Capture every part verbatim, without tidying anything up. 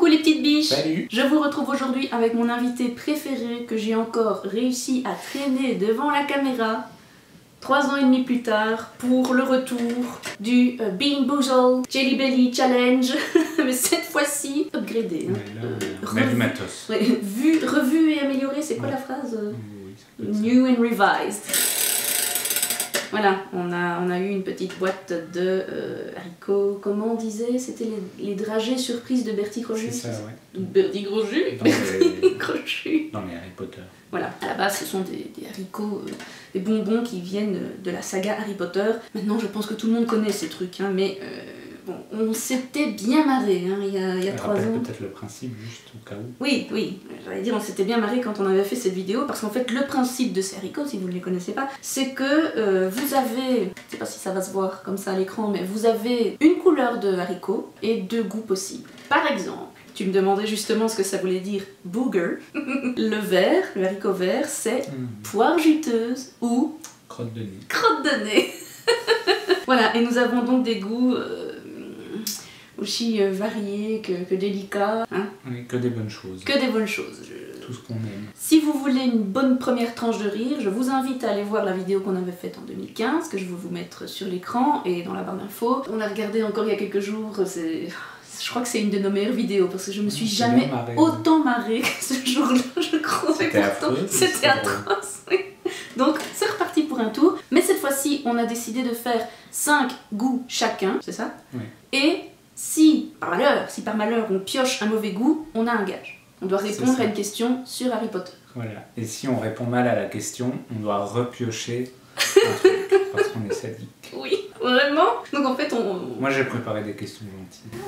les petites biches. Salut. Je vous retrouve aujourd'hui avec mon invité préféré que j'ai encore réussi à traîner devant la caméra trois ans et demi plus tard pour le retour du euh, Bean Boozled Jelly Belly Challenge, mais cette fois-ci upgradé. Hein. Ouais, là, Euh, on a du revu- matos. ouais, vu, revu et amélioré, c'est quoi Ouais. la phrase euh Oui, ça peut être ça. New and revised. Voilà, on a, on a eu une petite boîte de euh, haricots, comment on disait? C'était les, les dragées surprises de Bertie Crochu. C'est ça, ouais. Bertie Crochu Dans les, Crochu. dans les Harry Potter. Voilà, à la base ce sont des, des haricots, euh, des bonbons qui viennent de la saga Harry Potter. Maintenant je pense que tout le monde connaît ces trucs, hein, mais euh, bon, on s'était bien marré hein, il y a, il y a trois Rappelle ans. peut-être le principe, juste au cas où. Oui, oui, j'allais dire on s'était bien marré quand on avait fait cette vidéo, parce qu'en fait le principe de ces haricots, si vous ne les connaissez pas, c'est que euh, vous avez, je sais pas si ça va se voir comme ça à l'écran, mais vous avez une couleur de haricot et deux goûts possibles. Par exemple, tu me demandais justement ce que ça voulait dire booger. Le vert, le haricot vert, c'est Mmh. poire juteuse ou Crotte de nez. crotte de nez. Voilà, et nous avons donc des goûts euh, aussi euh, variés que, que délicats, hein, Oui, que des bonnes choses. que des bonnes choses. Je- Tout ce qu'on aime. Si vous voulez une bonne première tranche de rire, je vous invite à aller voir la vidéo qu'on avait faite en deux mille quinze, que je vais vous mettre sur l'écran et dans la barre d'infos. On l'a regardé encore il y a quelques jours, c'est... Je crois que c'est une de nos meilleures vidéos parce que je me suis On s'est jamais bien marré, autant marrée que ce jour-là, je crois. C'était Et pourtant, affreux, mais C'était c'était drôle. atroce, oui. Donc c'est reparti pour un tour, mais cette fois-ci on a décidé de faire cinq goûts chacun, c'est ça? Oui. Et si par malheur, si par malheur on pioche un mauvais goût, on a un gage. On doit C'est répondre ça. à une question sur Harry Potter. Voilà. Et si on répond mal à la question, on doit repiocher un truc, parce qu'on est sadique. Oui, vraiment. Donc en fait on... Moi j'ai préparé des questions gentilles.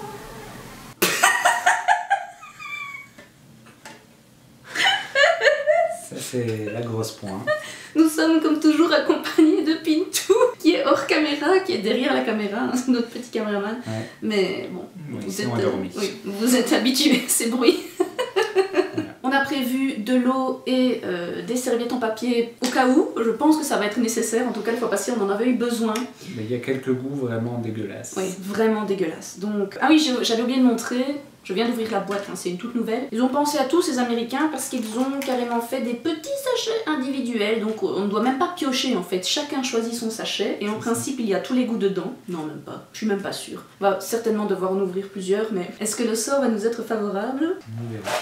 Ça c'est la grosse pointe. Nous sommes comme toujours accompagnés de Pintou, qui est hors caméra, qui est derrière la caméra, hein, c'est notre petit caméraman. Ouais. Mais bon, Oui, vous, c'est êtes, endormi. oui, vous êtes habitués à ces bruits. Voilà. On a prévu de l'eau et euh, des serviettes en papier au cas où. Je pense que ça va être nécessaire. En tout cas, la fois passée, on en avait eu besoin. Mais il y a quelques goûts vraiment dégueulasses. Oui, vraiment dégueulasse. Donc, ah oui, j'ai- j'avais oublié de montrer. Je viens d'ouvrir la boîte, hein, c'est une toute nouvelle. Ils ont pensé à tous ces Américains parce qu'ils ont carrément fait des petits sachets individuels. Donc on ne doit même pas piocher en fait. Chacun choisit son sachet et en C'est principe il y a tous les goûts dedans. Non, même pas. Je suis même pas sûre. On va certainement devoir en ouvrir plusieurs, mais est-ce que le sort va nous être favorable? On verra.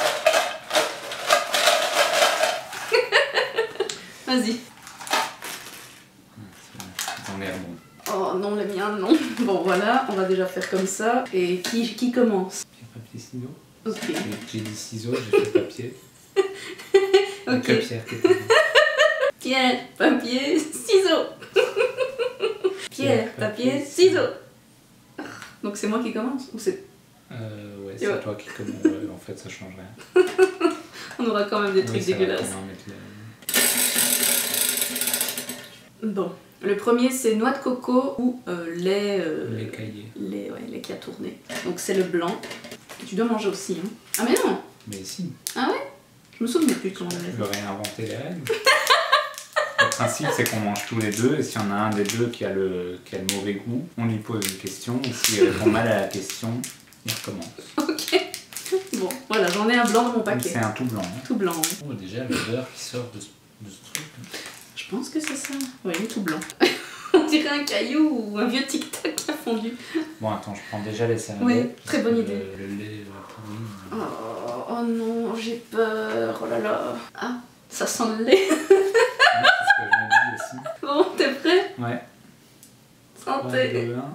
Vas-y. Dans l'air bon. Oh non, le mien, non. Bon, voilà, on va déjà faire comme ça. Et qui, qui commence? Pierre, papier, ciseaux. Ok. J'ai dit ciseaux, j'ai fait papier. Ok. Que Pierre qui était dit. Pierre, papier, ciseaux. Pierre, papier, ciseaux. Donc c'est moi qui commence ou c'est... Euh, ouais, Et c'est ouais. toi qui commence. Ouais, en fait, ça change rien. On aura quand même des trucs Oui, ça va, dégueulasses. on va en mettre le- Bon, le premier c'est noix de coco ou euh, lait, euh, Les cahiers. lait, ouais, lait qui a tourné. Donc c'est le blanc. Tu dois manger aussi. Hein. Ah mais non. Mais si, Ah ouais. Je me souviens plus comment on avait tu fait. veux réinventer les règles. Le principe, c'est qu'on mange tous les deux, et s'il y en a un des deux qui a, le, qui a le mauvais goût, on lui pose une question, et s'il répond mal à la question, il recommence. Ok. Bon, voilà, j'en ai un blanc dans mon Donc paquet. c'est un tout blanc. hein. Tout blanc. Oui. Oh, déjà l'odeur qui sort de ce, de ce truc. Je pense que c'est ça. Oui, il est tout blanc. On dirait un caillou ou un vieux tic-tac qui a fondu. Bon, attends, je prends déjà les serviettes. Oui, très bonne Le- idée. Le, lait va pourrir. Oh, oh non, j'ai peur. Oh là là. Ah, ça sent le lait. Ouais, c'est ce que je me dis aussi. Bon, t'es prêt? Ouais. Santé. trois, deux, un.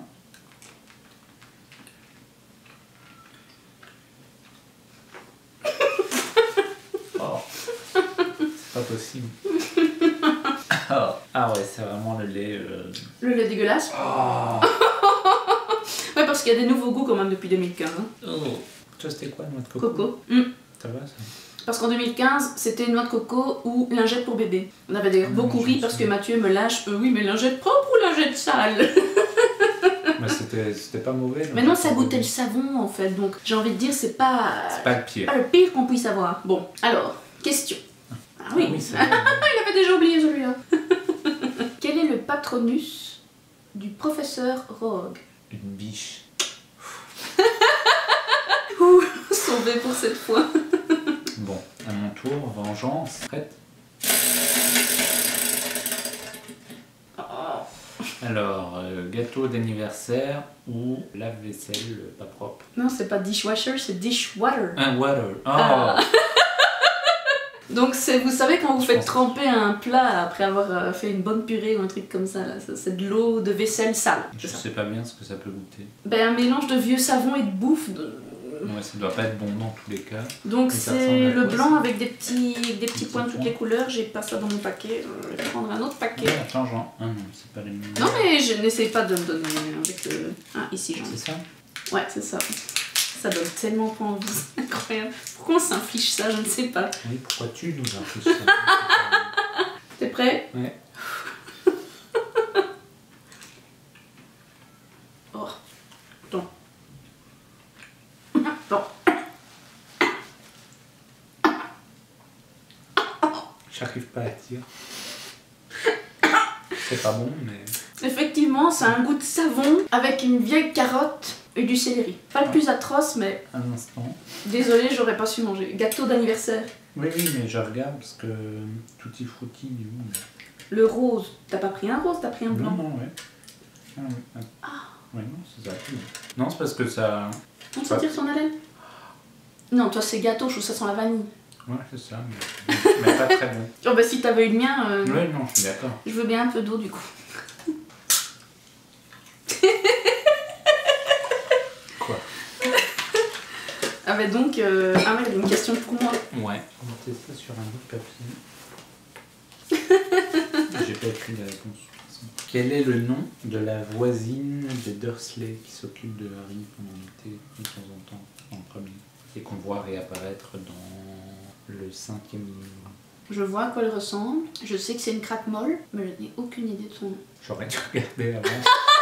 Oh, c'est pas possible. Oh. Ah ouais, c'est vraiment le lait. Euh... Le lait dégueulasse. Oh. Ouais, parce qu'il y a des nouveaux goûts quand même depuis deux mille quinze. Hein. Oh. Toi, c'était quoi, noix de coco? Coco. Mm. Ça va ça? Parce qu'en deux mille quinze, c'était noix de coco ou lingette pour bébé. On avait d'ailleurs Ah, beaucoup je ri me parce que souviens. Mathieu me lâche euh, oui, mais lingette propre ou lingette sale? Mais c'était c'était pas mauvais. Mais non, ça goûtait le savon en fait, donc j'ai envie de dire, c'est pas, C'est pas le pire. pas le pire qu'on puisse avoir. Bon, alors, question. Ah oui, Ah oui, c'est ah, vrai. il avait déjà oublié celui-là. Quel est le patronus du professeur Rogue? Une biche. Ouh. sauvé pour cette fois. Bon, à mon tour, vengeance. Prête? Oh. Alors, euh, gâteau d'anniversaire ou lave-vaisselle euh, pas propre. Non, c'est pas dishwasher, c'est dishwater. Un water. Oh Ah. Donc c'est, vous savez quand vous Je faites pense- tremper un plat après avoir euh, fait une bonne purée ou un truc comme ça, là, ça, c'est de l'eau de vaisselle sale. Je C'est ça. sais pas bien ce que ça peut goûter. Ben, un mélange de vieux savon et de bouffe. de- Ouais, ça doit pas être bon dans tous les cas. Donc Et ça ressemble c'est à le quoi, blanc ça avec des petits, des petits petits points de toutes points. les couleurs. J'ai pas ça dans mon paquet. Euh, Je vais prendre un autre paquet. Ouais, attends, genre. Ah non, c'est pas les mêmes. Non mais je n'essaie pas de me donner avec le... Ah ici j'en ai. C'est ça? Ouais c'est ça. Ça donne tellement pas envie. C'est incroyable. Pourquoi on s'inflige ça? Je ne sais pas. Oui, pourquoi tu nous infliges ça? T'es prêt? Ouais. Oh. Attends. Bon. J'arrive pas à dire. C'est pas bon, mais. Effectivement, ça a un goût de savon avec une vieille carotte et du céleri. Pas le plus atroce, mais Un instant. désolé, j'aurais pas su manger. Gâteau d'anniversaire. Oui, oui, mais je regarde parce que Tutti Frutti, du coup. Le rose. T'as pas pris un rose, t'as pris un Non, blanc. non, ouais. Ah, oui. Ah. Ouais, non, c'est ça. Non, c'est parce que ça. On sentir son haleine? Non, toi c'est gâteau, je trouve que ça sent la vanille. Ouais, c'est ça, mais, mais pas très bon. Oh bah si t'avais eu le mien, euh, Ouais, non, je suis d'accord. je veux bien un peu d'eau du coup. Quoi? Ah bah donc, euh... ah ouais, il y a une question pour moi. Ouais, on va tester ça sur un bout de papier. J'ai pas écrit la réponse. de toute façon. Quel est le nom de la voisine des Dursley qui s'occupe de Harry pendant l'été de temps en temps, en premier, et qu'on voit réapparaître dans le cinquième livre? Je vois à quoi elle ressemble. Je sais que c'est une craque molle, mais je n'ai aucune idée de son nom. J'aurais dû regarder avant.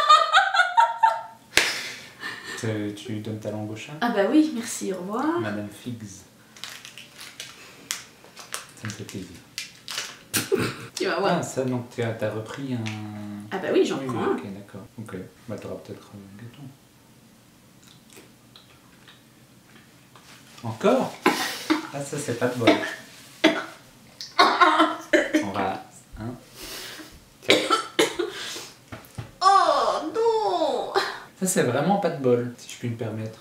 tu, tu donnes ta langue au chat? Ah bah oui, merci, au revoir. Madame Figs. Ça me fait plaisir. Tu vas voir. Ah, ça, donc tu as, t'as repris un... Ah bah oui, j'en Oui, prends oui, un. ok, d'accord. Ok, bah t'auras peut-être un gâteau. Encore? Ah, ça, c'est pas de bol. On va... Hein? Oh non! Ça, c'est vraiment pas de bol, si je puis me permettre.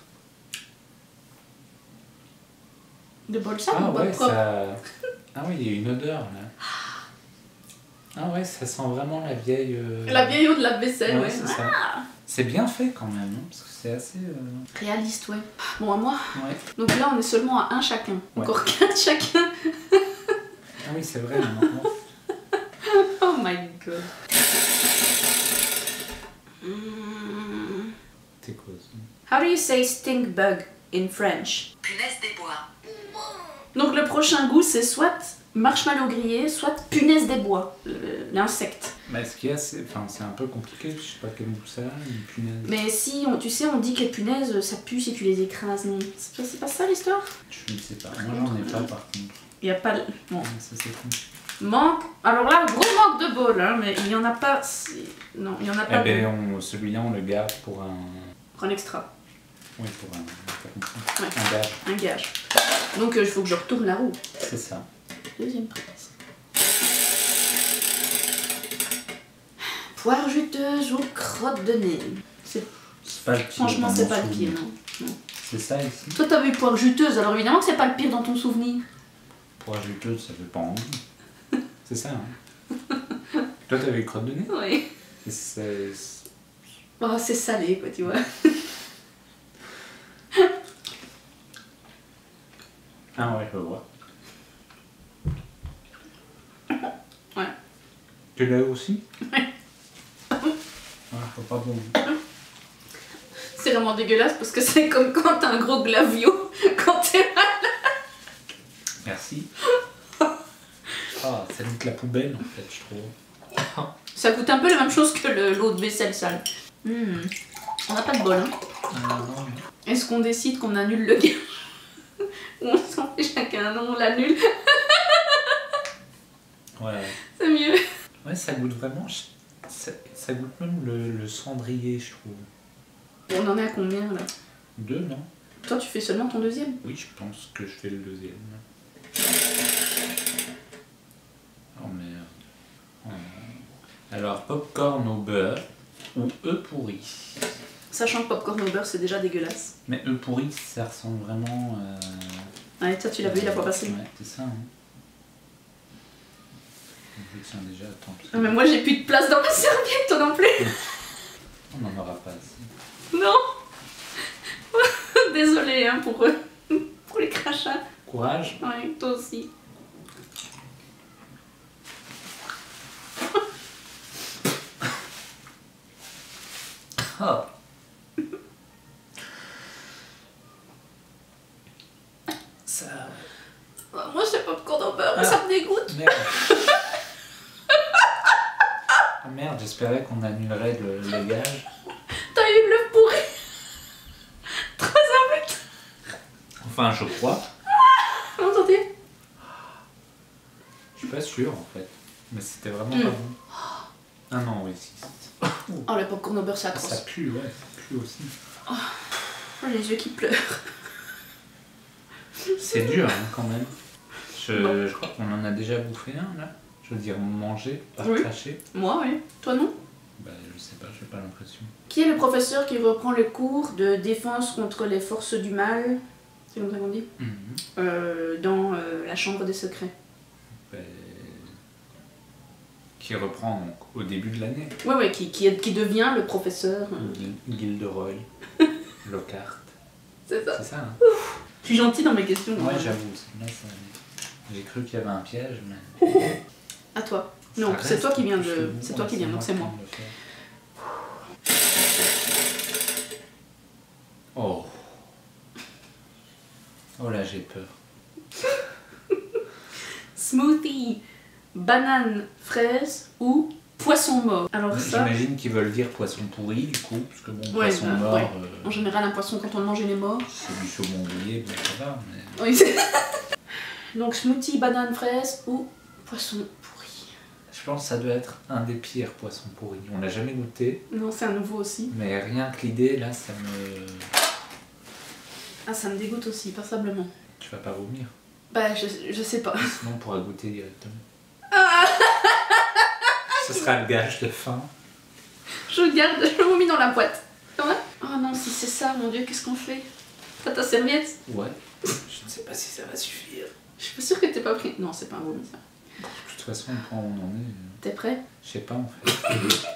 De bol sale Ah ou bol ouais, propre? ça... Ah oui, il y a une odeur, là. Ah ouais, ça sent vraiment la vieille... euh, La vieille eau de la vaisselle, ouais. c'est ça. C'est bien fait quand même, hein, parce que c'est assez... euh, Réaliste, ouais. Bon, à moi. Ouais. Donc là, on est seulement à un chacun. Ouais. Encore quatre chacun. Ah oui, c'est vrai, maintenant. Oh my god. Hmm. C'est quoi ça? How do you say stink bug in French? Punaise des bois. Donc le prochain goût, c'est soit marshmallow grillé, soit punaise des bois, le- l'insecte. Bah, ce qu'il y a, c'est enfin, c'est un peu compliqué, je sais pas quel goût ça a, une punaise. Mais si, on, tu sais, on dit que les punaises, ça pue si tu les écrases, non? C'est pas, c'est pas ça l'histoire? Je ne sais pas, moi j'en ai pas par contre. Il y a pas... le- Bon. Ouais, ça c'est con. Manque... Alors là, gros manque de bol, hein, mais il y en a pas... c'est- Non, il y en a Eh pas... ben, on- celui-là on le garde pour un... Un extra, Oui, pour un... Ouais. Un gage. un gage. Donc il faut que je retourne la roue. C'est ça. Deuxième prise. Poire juteuse ou crotte de nez. C'est- C'est pas le pire. Franchement, dans c'est mon pas le souvenir. pire, non. Non. C'est ça ici. Toi, t'avais eu poire juteuse, alors évidemment que c'est pas le pire dans ton souvenir. Pour ajouter, ça fait pas envie. C'est ça, hein. Toi t'avais eu crotte de nez? Oui. Et c'est... Oh, c'est salé, quoi, tu vois. Ah ouais, je vois. Ouais. Tu l'as aussi? Ouais. Ah, faut pas bon. C'est vraiment dégueulasse parce que c'est comme quand t'as un gros glavio quand t'es... Merci. Ah, ça goûte la poubelle en fait, je trouve. Ça goûte un peu la même chose que le- l'eau de vaisselle sale. Hmm. On n'a pas de bol, hein. Ah, non. Est-ce qu'on décide qu'on annule le gage? Ou on s'en fait chacun un nom, on l'annule? Ouais. C'est mieux. Ouais, ça goûte vraiment. Ça, ça goûte même le, le cendrier, je trouve. On en est à combien là? Deux, non? Toi, tu fais seulement ton deuxième? Oui, je pense que je fais le deuxième. Oh merde. Oh. Alors, popcorn au beurre ou œufs pourris. Sachant que popcorn au beurre, c'est déjà dégueulasse. Mais œufs pourris, ça ressemble vraiment... Euh... Ouais, toi, tu l'as vu la fois passée. Ouais, c'est ça. Hein. Tiens, déjà, attends. Non, mais moi, j'ai plus de place dans ma serviette, toi non plus. On n'en aura pas assez. Non. Désolée hein, pour, pour les crachats. Courage. Ouais, toi aussi. Oh. Ça... Moi, c'est popcorn au beurre, Ah. ça me dégoûte. Merde. Ah merde, j'espérais qu'on annulerait le, le gage. T'as eu le pourri. Trois embêtes. Enfin, je crois. Vous entendez? Je suis pas sûr en fait. Mais c'était vraiment Mm. pas bon. Ah non, oui, si. Oh, le popcorn au beurre, c'est Ça atroce. pue, ouais, ça pue aussi. Oh, les yeux qui pleurent. C'est dur hein, quand même. Je, Bon. je crois qu'on en a déjà bouffé un là. Je veux dire, manger, pas Oui. cracher. Moi, oui. Toi, non? Bah, je sais pas, j'ai pas l'impression. Qui est le professeur qui reprend les cours de défense contre les forces du mal, c'est comme ça qu'on dit, Mhm. euh, dans euh, la chambre des secrets? Bah, qui reprend donc, au début de l'année. Ouais, ouais, qui, qui, est- qui devient le professeur. euh, Gil- Gilderoy, Lockhart. C'est ça. C'est ça, hein? Je suis gentille dans mes questions. Ouais, hein. j'avoue. Là, ça... j'ai cru qu'il y avait un piège, mais. À toi. Non, Ça c'est reste toi qui viens plus que de. vous, C'est toi qui viens, donc c'est moi. qui me le fait. Oh. Oh là, j'ai peur. Smoothie, banane, fraise ou poisson mort. Alors ça, J'imagine qu'ils veulent dire poisson pourri, du coup, parce que bon, Ouais, poisson bah, mort, ouais. euh, en général, un poisson, quand on le mange, il est mort. c'est du saumon grillé, bon, ça va, mais. Oui, c'est- donc smoothie, banane, fraise ou poisson pourri. Je pense que ça doit être un des pires poissons pourris. On l'a jamais goûté, Non, c'est un nouveau aussi. mais rien que l'idée, là, ça me. Ah, ça me dégoûte aussi, passablement. Tu vas pas vomir. Bah, je, je sais pas. Sinon, on pourra goûter directement. Ah, Ce sera le gage de fin. je garde, je le mis dans la boîte. Ouais. Oh non, si c'est ça, mon dieu, qu'est-ce qu'on fait? T'as ta serviette? Ouais. Je ne sais pas si ça va suffire. Je suis pas sûre que t'es pas pris. Non, c'est pas un vomi ça. De toute façon, on prend où on en est. T'es prêt? Je sais pas en fait.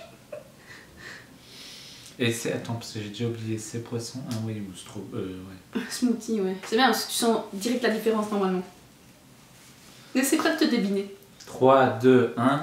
Et c'est. Attends, parce que j'ai déjà oublié, c'est poisson. Ah oui, ou stro. Euh, ouais. Smoothie, ouais. C'est bien, parce que tu sens direct la différence normalement. Mais c'est prêt de te débiner. trois, deux, un.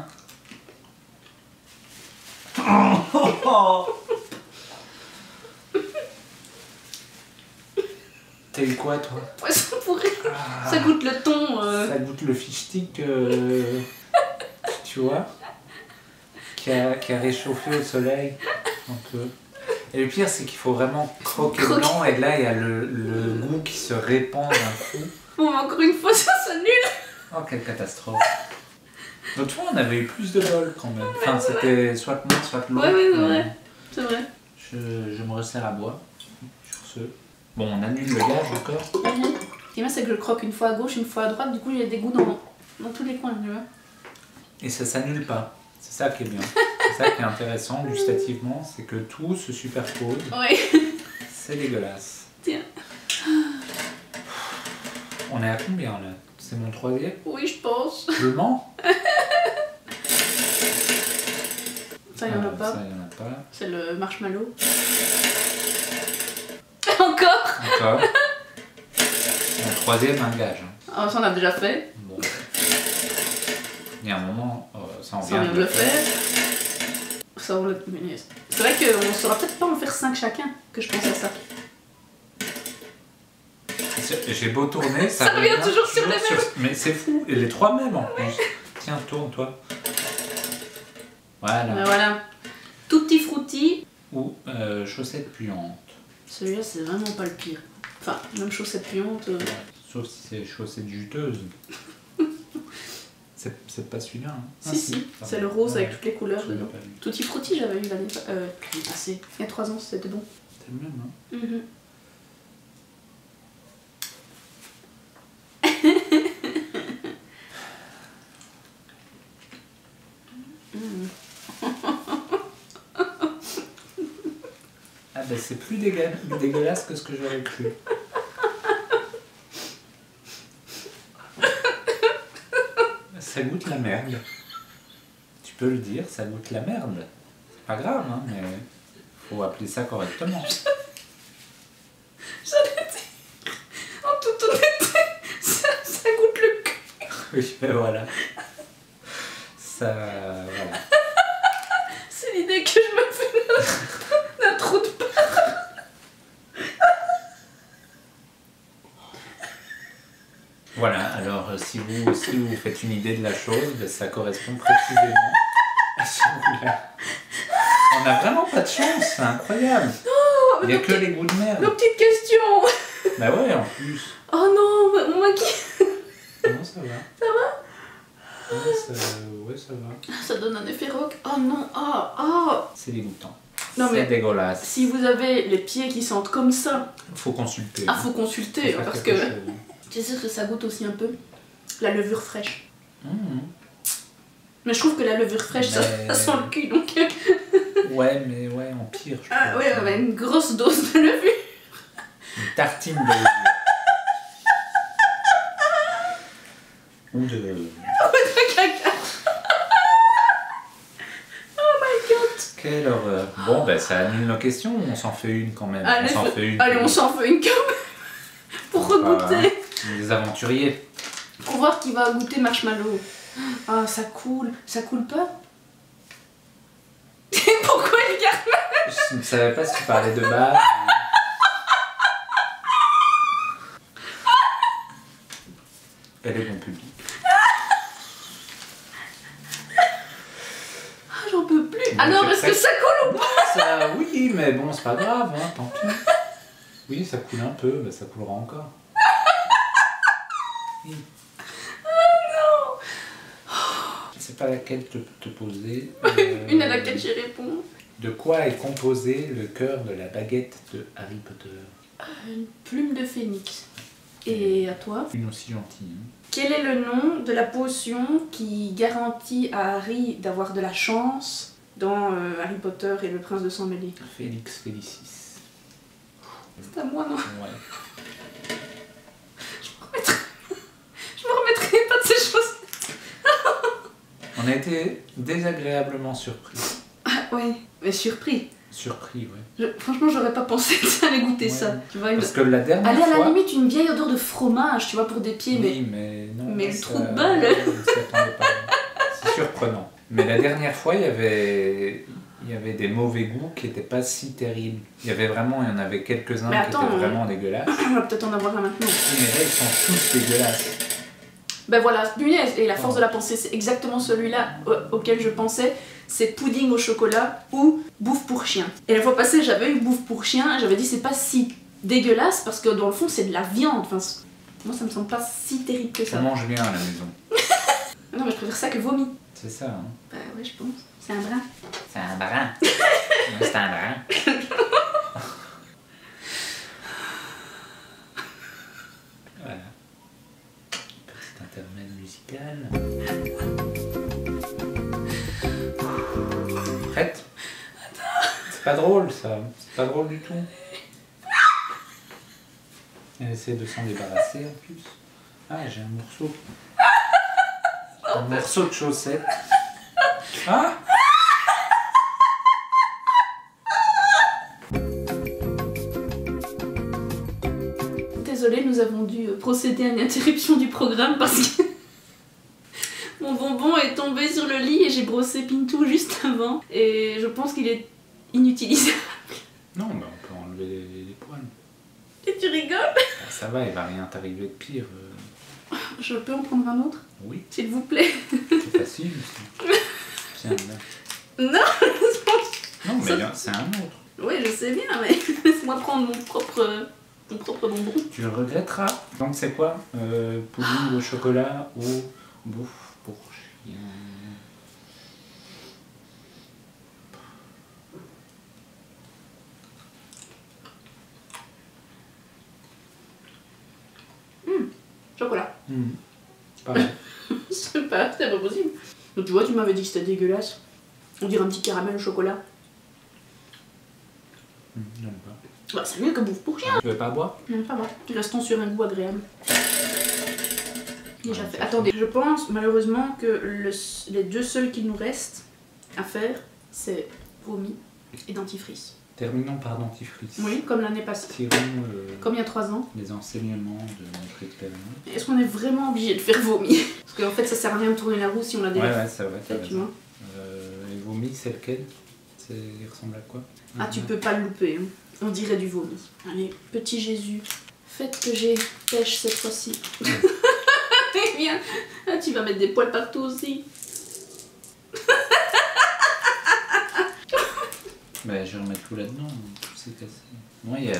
T'as eu quoi toi? Poisson pourri. Ah, Ça goûte le thon. euh. ça goûte le fish stick, euh, tu vois, qui a, qui a réchauffé au soleil un peu. Et le pire, c'est qu'il faut vraiment croquer Croquer. dedans, et là, il y a le, le goût qui se répand d'un coup. Bon, mais encore une fois, ça c'est nul. Oh, quelle catastrophe. L'autre fois, on avait eu plus de bol quand même. Enfin, c'était soit moi, soit l'autre. Ouais, ouais, c'est Euh, vrai. C'est vrai. Je, je me resserre à boire sur ce. Bon, on annule le gage encore. Mhm. Ce qui est bien, c'est que je croque une fois à gauche, une fois à droite, du coup j'ai des goûts dans, dans tous les coins, tu vois. Et ça s'annule pas. C'est ça qui est bien. C'est ça qui est intéressant gustativement, c'est que tout se superpose. Ouais. C'est dégueulasse. Tiens. On est à combien là? C'est mon troisième? Oui, je pense. Je mens? Ça, il y en a Ah, pas. Ça, y en a pas. C'est le marshmallow. Encore. Encore. Le troisième, un gage. hein. Ah, ça on a déjà fait. Bon. Il y a un moment, euh, ça en Ça on vient vient de le faire. Ça on le... C'est vrai qu'on saura peut-être pas en faire cinq chacun, que je pense à ça. J'ai beau tourner, ça, Ça revient toujours sur les mêmes. Mais c'est fou, et les trois mêmes en plus. Tiens, tourne-toi. Voilà. Mais voilà. Tutti frutti. Ou euh, chaussettes puantes. Celui-là, c'est vraiment pas le pire. Enfin, même chaussette puante. euh. Sauf si c'est chaussettes juteuses. C'est c'est pas celui-là. Hein. Si, Ah, si, pardon. c'est le rose avec Ouais, toutes les couleurs je l'avais dedans. pas vu. Tutti frutti, j'avais eu l'année euh, l'année passée. Il y a trois ans, c'était bon. C'est le même, hein. Mhm. ben c'est plus dégueu... dégueulasse que ce que j'aurais cru. Ça goûte la merde. Tu peux le dire, ça goûte la merde. C'est pas grave, hein, mais faut appeler ça correctement. J'allais dire, en toute honnêteté, ça, ça goûte le cul. Oui, ben voilà. Ça... voilà. C'est l'idée que je me fais d'un trou de pain. Voilà, alors si vous aussi vous faites une idée de la chose, ben, ça correspond précisément à ce goût-là. On a vraiment pas de chance, c'est incroyable. Oh, il n'y a que les goûts de merde. Nos petites questions. Bah ouais, en plus. Oh non, mon maquillage. Non, ça va. Ça va? Ouais, ça, ouais, ça va. Ça donne un effet rock. Oh non, oh, oh. C'est dégoûtant. Non, c'est mais dégueulasse. Si vous avez les pieds qui sentent comme ça, faut consulter. Ah, faut consulter, faut parce que tu sais que ça goûte aussi un peu la levure fraîche. Mmh. Mais je trouve que la levure fraîche, mais... ça, ça sent le cul, donc... Ouais, mais ouais, en pire, je Ah trouve. ouais, ouais, une grosse dose de levure. Une tartine de levure. Ou de... Ou de caca. Oh my god. Quelle horreur. Bon, ben ça annule nos questions, on s'en fait une quand même. Allez, on s'en fait une. Allez, on s'en fait une quand même. Pour regoûter. Ah, des aventuriers. Pour voir qui va goûter marshmallow. Ah, ça coule. Ça coule pas? Pourquoi il garde? Je ne savais pas si tu parlais de base. Elle est bon public. Ah, j'en peux plus. Bon, alors, est-ce que ça coule ou pas? Ça, oui, mais bon, c'est pas grave, hein, tant pis. Oui, ça coule un peu, mais ça coulera encore. Oui. Oh non. Je sais pas laquelle te, te poser. Euh, Une à laquelle j'y réponds. De quoi est composé le cœur de la baguette de Harry Potter? Une plume de phénix. Et à toi? Une aussi gentille. Hein. Quel est le nom de la potion qui garantit à Harry d'avoir de la chance dans euh, Harry Potter et le prince de Sang-Mêlé? Félix Félicis. C'est à moi, non? Ouais. Je me remettrai... Je me remettrai pas de ces choses. On a été désagréablement surpris. Ah ouais, mais surpris. Surpris, ouais. Je... Franchement, j'aurais pas pensé que ça allait goûter ouais. ça. Tu vois, une... Parce que la dernière Allez, à la fois... limite, une vieille odeur de fromage, tu vois, pour des pieds, oui, mais... mais non. Mais le ça... trou de balle. C'est surprenant. Mais la dernière fois, il y avait... Il y avait des mauvais goûts qui n'étaient pas si terribles. Il y avait vraiment, il y en avait quelques-uns qui étaient on... vraiment dégueulasses. On va peut-être en avoir un maintenant. Oui, mais là, ils sont tous dégueulasses. Ben voilà, punaise, et la force oh. de la pensée, c'est exactement celui-là auquel je pensais, c'est pudding au chocolat ou bouffe pour chien. Et la fois passée, j'avais eu bouffe pour chien, j'avais dit c'est pas si dégueulasse parce que dans le fond, c'est de la viande. Enfin, moi, ça me semble pas si terrible que ça. On mange bien à la maison. Non, mais je préfère ça que vomi. C'est ça, hein. Bah ouais, je pense. C'est un brin. C'est un brin. C'est un brin. Voilà. Petit intermède musical. Prête? C'est pas drôle ça. C'est pas drôle du tout. Elle essaie de s'en débarrasser en plus. Ah, j'ai un morceau. Un morceau de chaussette. Ah! Désolée, nous avons dû procéder à une interruption du programme parce que mon bonbon est tombé sur le lit et j'ai brossé Pintou juste avant et je pense qu'il est inutilisable. Non, mais on peut enlever les, les poils. Et tu rigoles? Ben, ça va, il va rien t'arriver de pire. Euh... Je peux en prendre un autre? Oui. S'il vous plaît. C'est facile. Tiens, là. Non, non, mais ça... c'est un autre. Oui, je sais bien, mais laisse-moi prendre mon propre, mon propre bonbon. Tu le regretteras. Donc c'est quoi euh, pudding au chocolat ou bouffe pour chien? Mmh, chocolat. Mmh. Pareil. C'est pas, c'est pas possible. Donc tu vois, tu m'avais dit que c'était dégueulasse. On dirait un petit caramel au chocolat. Mmh, j'aime pas. Bah, c'est mieux que bouffe pour chien. Tu veux pas boire? Non, pas bon. Restons sur un goût agréable. Déjà Ouais, fait. ça Attendez, je pense malheureusement que le, les deux seuls qu'il nous reste à faire, c'est vomi et dentifrice. Terminons par dentifrice. Oui, comme l'année passée. Tirons euh, Comme il y a trois ans. les enseignements de notre expérience. Est-ce qu'on est vraiment obligé de faire vomi? Parce qu'en fait, ça sert à rien de tourner la roue si on l'a Ouais, déjà ouais, ça va, fait, t'as tu raison. vois. Euh, et vomi, c'est lequel? C'est... Il ressemble à quoi? Ah, tu peux pas le louper. Hein. On dirait du vomi. Allez, petit Jésus, faites que j'ai pêche cette fois-ci. Eh bien, ah, tu vas mettre des poils partout aussi. Bah, je vais remettre tout là-dedans, tout s'est cassé. Moi, il y a...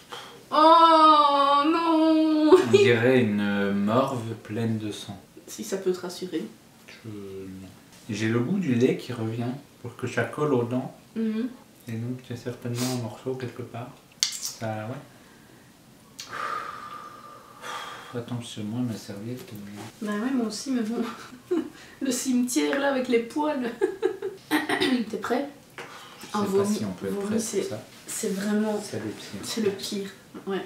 Oh non. On dirait une morve pleine de sang. Si ça peut te rassurer. Je... non. J'ai le goût du lait qui revient pour que ça colle aux dents. Mm-hmm. Et donc, il y a certainement un morceau quelque part. Ça, ouais. Attends, parce que moi, ma serviette... euh, Bah ouais, moi aussi, mais bon. Le cimetière là avec les poils. T'es prêt? Je sais Un pas vomi, si on peut être vomi, prêt pour c'est- ça. C'est vraiment. C'est le pire. C'est le pire. Ouais.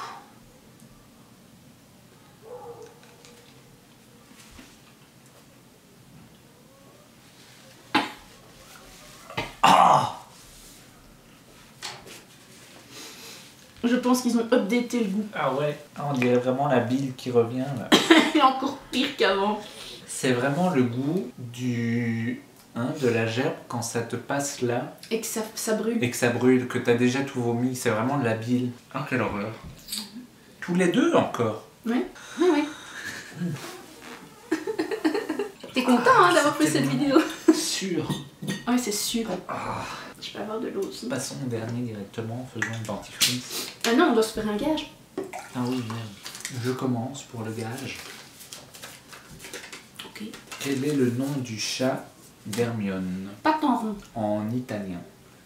Je pense qu'ils ont updaté le goût. Ah ouais, ah, on dirait vraiment la bile qui revient là. Il est encore pire qu'avant. C'est vraiment le goût du... Hein, de la gerbe quand ça te passe là Et que ça, ça brûle. et que ça brûle, que t'as déjà tout vomi. C'est vraiment de la bile. Ah, quelle horreur. Tous les deux encore. Ouais, ouais, ouais. T'es content hein, d'avoir fait cette vidéo? Sûr. Ouais, c'est sûr. Ah. Je peux avoir de l'eau aussi. Passons au dernier directement, faisons le dentifrice. Ah non, on doit se faire un gage. Ah oui, merde. Je commence pour le gage. Ok. Quel est le nom du chat d'Hermione Pas en rond. en italien?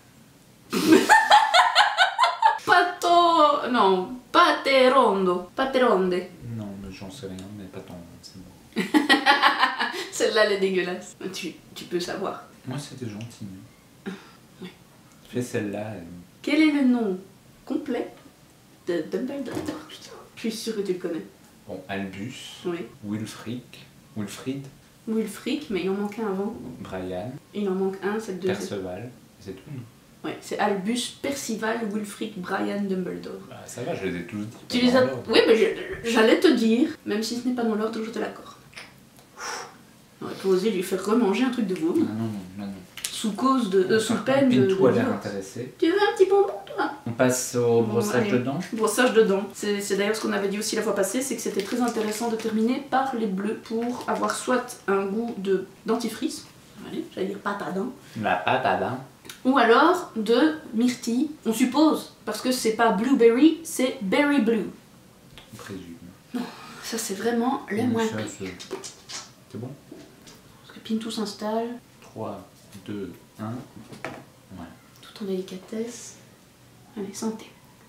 Pato... Non, paterondo. Pateronde. Non, mais j'en sais rien, mais pas ton nom, c'est bon. Celle-là, elle est dégueulasse. Tu, tu peux savoir. Moi, c'était gentil. hein. Oui. Fais celle-là. euh, Quel est le nom complet de Dumbledore? Putain, je suis sûre que tu le connais. Bon, Albus, Oui. Wilfric, Wilfrid, Wulfric, mais il en manque un avant. Brian, Il en manque un, c'est le deuxième. Perceval, c'est tout. non Ouais, c'est Albus, Percival, Wulfric, Brian, Dumbledore. Bah, ça va, je les ai tous dit. Tu pas les dans as... l'ordre. Oui, mais je- j'allais te dire, même si ce n'est pas dans l'ordre, je te l'accorde. On aurait pas osé lui faire remanger un truc de vomi. Non, non, non, non, non. Sous cause de... euh, sous Par peine contre, de... Pintou de a l'air divorce. intéressé. Tu veux un petit bonbon, toi? On passe au Bon, brossage allez. de dents. Brossage de dents. C'est c'est d'ailleurs ce qu'on avait dit aussi la fois passée, c'est que c'était très intéressant de terminer par les bleus pour avoir soit un goût de dentifrice, allez, j'allais dire pâte à dents, La pâte à dents. ou alors de myrtille, on suppose, parce que c'est pas blueberry, c'est berry blue. On présume. Ça c'est vraiment le Donc, moins ça, pire. c'est c'est bon. Parce que Pintou s'installe, trois, deux, un. Voilà. tout en délicatesse. Allez, santé.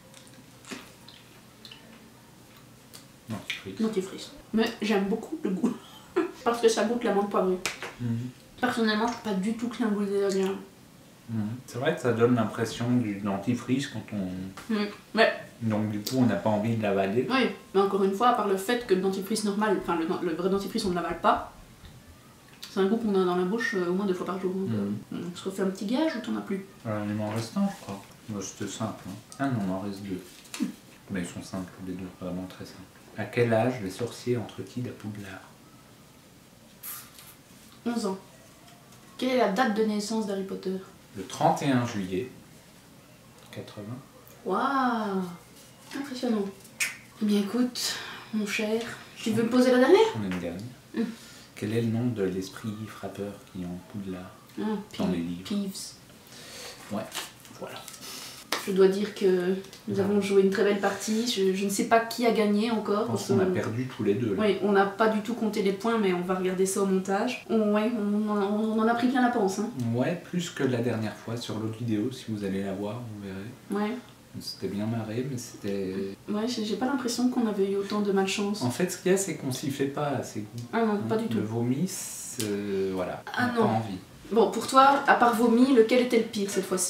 Dentifrice. Dentifrice. Mais j'aime beaucoup le goût. Parce que ça goûte la menthe poivrée. Mhm. Personnellement, je suis pas du tout clin goût désagréable. Mhm. C'est vrai que ça donne l'impression du dentifrice quand on... Mm. Ouais. Donc du coup on n'a pas envie de l'avaler. Oui, mais encore une fois, à part le fait que le dentifrice normal, enfin le, le vrai dentifrice on ne l'avale pas, c'est un goût qu'on a dans la bouche euh, au moins deux fois par jour. Donc, Mhm. euh, on se refait un petit gage ou t'en as plus? Alors, il m'en reste un je crois. Bah, c'était simple. Hein. Ah non, il m'en reste deux. Mais ils sont simples les deux, vraiment très simples. À quel âge les sorciers entrent-ils à Poudlard? onze ans. Quelle est la date de naissance d'Harry Potter? Le trente et un juillet quatre-vingts. Waouh! Impressionnant. Eh bien écoute, mon cher, tu veux me poser la dernière? On a une dernière. Mm. Quel est le nom de l'esprit frappeur qui est en Poudlard Ah, dans Pe- les livres? Peeves. Ouais, voilà. Je dois dire que nous Ouais. avons joué une très belle partie. Je, je ne sais pas qui a gagné encore. Je pense parce qu'on a que- perdu tous les deux là. Oui, on n'a pas du tout compté les points, mais on va regarder ça au montage. On, ouais, on, en a- on en a pris plein la panse. Hein. Ouais, plus que la dernière fois sur l'autre vidéo, si vous allez la voir, vous verrez. Ouais, On s'était bien marré, mais c'était... ouais j'ai j'ai pas l'impression qu'on avait eu autant de malchance. En fait, ce qu'il y a, c'est qu'on s'y fait pas assez goût. Ah non, pas du Le tout. vomi, c'est... voilà, Ah on n'a non. pas envie. Bon, pour toi, à part vomi, lequel était le pire cette fois-ci?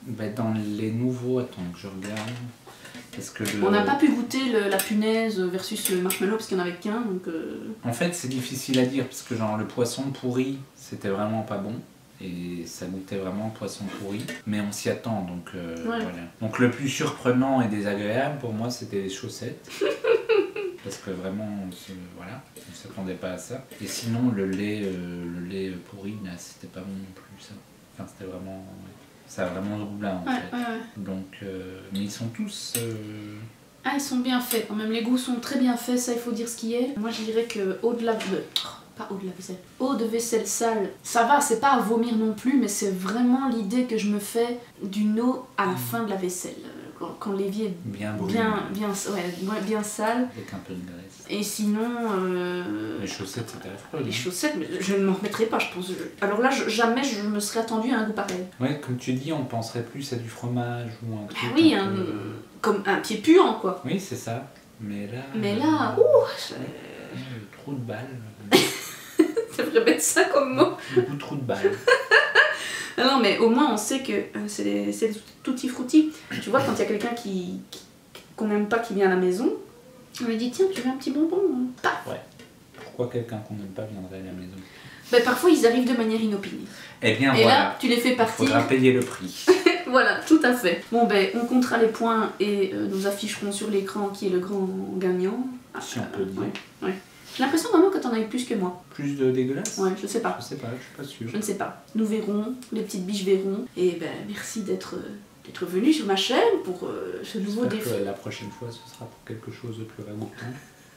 bah, dans les nouveaux, attends que je regarde. Parce que le... On n'a pas pu goûter le, la punaise versus le marshmallow parce qu'il n'y en avait qu'un. Donc euh... En fait, c'est difficile à dire parce que genre le poisson pourri, c'était vraiment pas bon. Et ça goûtait vraiment poisson pourri. Mais on s'y attend, donc euh, ouais. Voilà. Donc le plus surprenant et désagréable pour moi, c'était les chaussettes. Parce que vraiment, on se, voilà, on ne s'attendait pas à ça. Et sinon, le lait, euh, le lait pourri, là, c'était pas bon non plus, ça. Enfin, c'était vraiment... Ouais. Ça a vraiment ce goût-là, en ouais, fait. Ouais, ouais. Donc, euh, mais ils sont tous... Euh... Ah, ils sont bien faits. Même les goûts sont très bien faits, ça, il faut dire ce qui est. Moi, je dirais que eau de la... Oh, pas eau de la vaisselle. Eau de vaisselle sale, ça va, c'est pas à vomir non plus, mais c'est vraiment l'idée que je me fais d'une eau à la mmh. fin de la vaisselle. Quand, quand l'évier est bien, bien, bien, ouais, bien sale. Avec un peu de graisse. Et sinon... Euh... Les chaussettes, c'était affreux. Les chaussettes, mais je ne m'en remettrai pas, je pense. Alors là, je, jamais je me serais attendue à un goût pareil. Ouais, comme tu dis, on penserait plus à du fromage ou un truc... Ah oui, un un, peu... comme un pied puant, quoi. Oui, c'est ça. Mais là... Mais là, ouh euh, trou de balle. Ça devrait mettre ça comme mot. Le goût trou de balle. Ah non, mais au moins on sait que euh, c'est des, des tutti frutti. Tu vois, quand il y a quelqu'un qui, qui, qu'on n'aime pas qui vient à la maison, on lui dit tiens, tu veux un petit bonbon? Paf. Ouais. Pourquoi quelqu'un qu'on n'aime pas viendrait à la maison? Ben, parfois ils arrivent de manière inopinée. Eh bien Et voilà. là, tu les fais partir. Il faudra payer le prix. Voilà, tout à fait. Bon ben, on comptera les points et euh, nous afficherons sur l'écran qui est le grand gagnant. Si on peut dire. Ouais, ouais. J'ai l'impression vraiment que t'en as eu plus que moi. Plus de dégueulasse? Ouais, je sais pas. Je sais pas, je suis pas sûre. Je ne sais pas. Nous verrons, les petites biches verront. Et ben merci d'être d'être venu sur ma chaîne pour euh, ce nouveau défi. Que la prochaine fois, ce sera pour quelque chose de plus ragoûtant.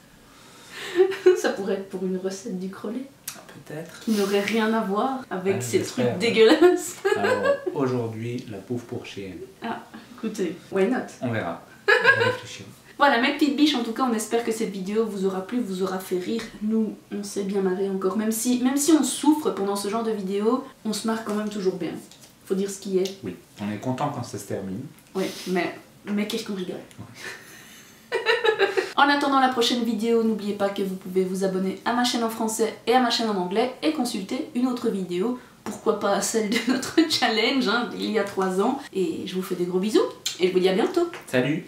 Ça pourrait être pour une recette du crollet. Ah, peut-être. Qui n'aurait rien à voir avec ah, ces trucs ouais. dégueulasses. Alors aujourd'hui, la pauvre pour chienne. Ah, écoutez, why not? On verra. On va réfléchir. Voilà, mes petites biches, en tout cas, on espère que cette vidéo vous aura plu, vous aura fait rire. Nous, on s'est bien marré encore. Même si, même si on souffre pendant ce genre de vidéo, on se marre quand même toujours bien. Faut dire ce qui est. Oui, on est content quand ça se termine. Oui, mais, mais qu'est-ce qu'on rigole. Ouais. En attendant la prochaine vidéo, n'oubliez pas que vous pouvez vous abonner à ma chaîne en français et à ma chaîne en anglais et consulter une autre vidéo. Pourquoi pas celle de notre challenge, hein, il y a trois ans. Et je vous fais des gros bisous et je vous dis à bientôt. Salut!